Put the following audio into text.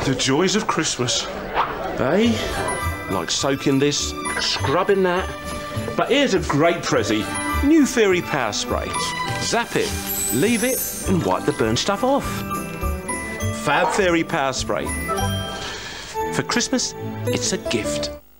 The joys of Christmas. Eh? Like soaking this, scrubbing that. But here's a great prezi. New Fairy Power Spray. Zap it, leave it, and wipe the burnt stuff off. Fab Fairy Power Spray. For Christmas, it's a gift.